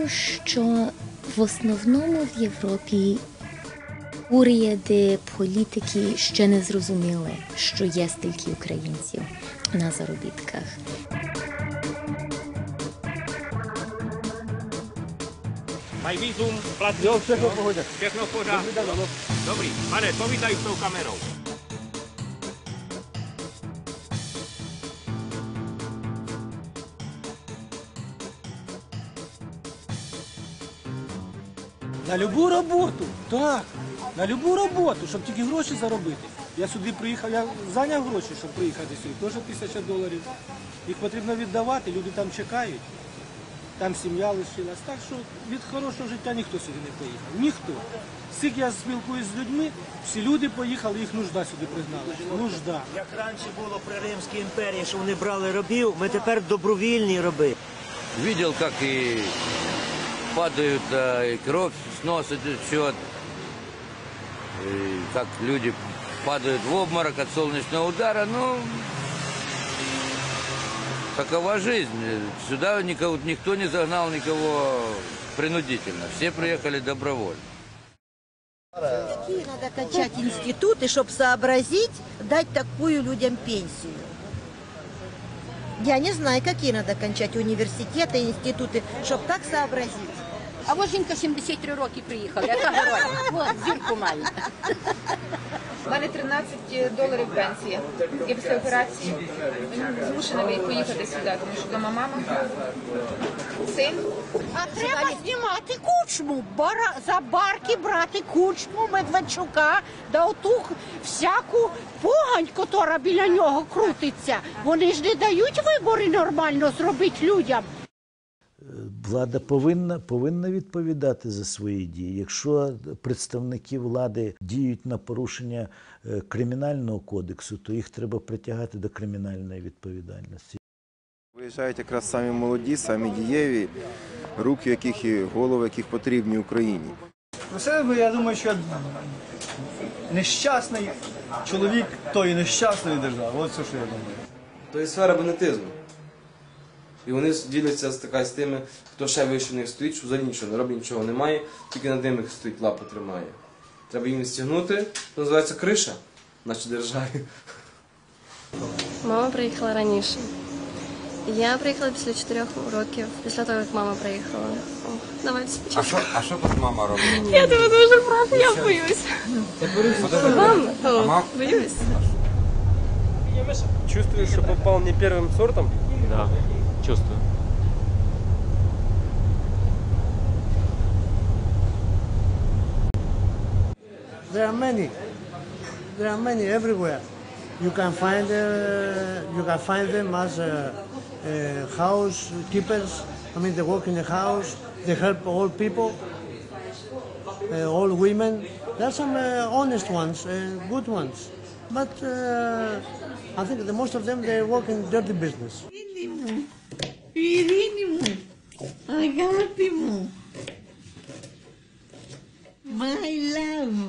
думаю, що в основному в Європі уряди, політики ще не зрозуміли, що є стільки українців на заробітках. Mají vízum, platí. Jo, všechno v pohodě. Všechno v pořádku. Dobrý. Pane, povítaj s tou kamerou. На любу роботу, так, на любу роботу, щоб тільки гроші заробити. Я сюди приїхав, я зайняв гроші, щоб приїхати сюди, теж $1000. Їх потрібно віддавати, люди там чекають, там сім'я лишилась. Так що від хорошого життя ніхто сюди не поїхав, ніхто. Скільки я спілкуюсь з людьми, всі люди поїхали, їх нужда сюди пригнала. Нужда. Як раніше було при Римській імперії, що вони брали рабів, ми тепер добровільні раби. Видел, как и падают, и кровь сносит счет, и как люди падают в обморок от солнечного удара. Ну, такова жизнь. Сюда никто не загнал никого принудительно. Все приехали добровольно. Какие надо качать институты, чтобы сообразить, дать такую людям пенсию? Я не знаю, какие надо кончать университеты, институты, чтобы так сообразить. А ось жінка 73 роки приїхала, яка герой. От, зірку має. У мене $13 пенсія. Я після операції змушена поїхати сюди, тому що вдома мама, син. А треба знімати кучму, за барки брати кучму Медведчука, да оту всяку погань, котра біля нього крутиться. Вони ж не дають вибори нормально зробити людям. Влада повинна відповідати за свої дії. Якщо представники влади діють на порушення кримінального кодексу, то їх треба притягати до кримінальної відповідальності. Виїжджають якраз самі молоді, самі дієві, руки яких і голови яких потрібні Україні. Про себе, я думаю, що нещасний чоловік тої нещасної держави. Ось все, що я думаю. То є сфера бандитизму. І вони діляться з тими, хто ще вище них стоїть, що взагалі нічого не робить, нічого немає, тільки над ними стоїть, лапу тримає. Треба їм стягнути, це називається криша в нашій державі. Мама приїхала раніше. Я приїхала після 4 років, після того, як мама приїхала. Давайте спочатку. А що тут мама робить? Я тебе дуже прошу, я боюсь. Мам, боюсь. Чувствуешь, что попал не первым сортом? Да, чувствую. There are many everywhere. You can find them as housekeepers. I mean, they work in the house. They help all people, all women. There are some honest ones, good ones. But I think the most of them, they work in dirty business. My love.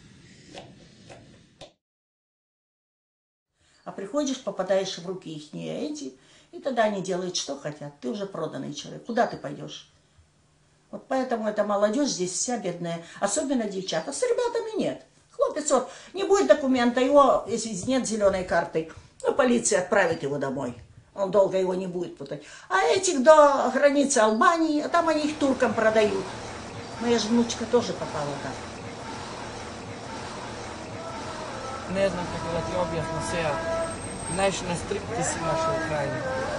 А приходишь, попадаешь в руки их эти, и тогда они делают, что хотят. Ты уже проданный человек. Куда ты пойдешь? Вот поэтому эта молодежь здесь вся бедная. Особенно девчата. С ребятами нет. Хлопец, вот, не будет документа, его, если нет зеленой карты, ну, полиция отправит его домой. Он долго его не будет путать. А этих до границы Албании, а там они их туркам продают. Моя же внучка тоже попала там. Ne znam kako da ti objasnim se ja. Naišao na striptis i naša Ukrajina.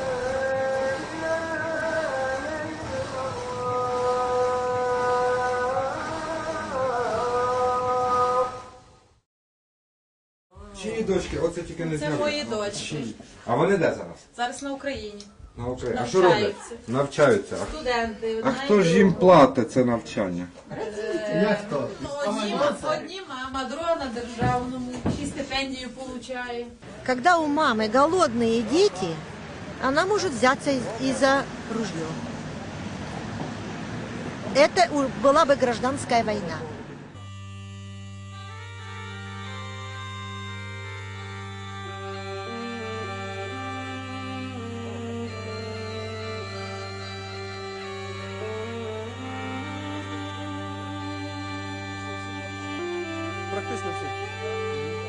Чиї дочки? Оце тільки не Це знаю. мої дочки. А вони де зараз? Зараз на Україні. На Україні. А що роблять? Навчаються. Студенти. А хто ж їм платить це навчання? Як хто? Одні мама, друга на державному, ще стипендію получає. Когда у мамы голодные дети, она может взяться и за ружье. Это была бы гражданская война. Практично всі.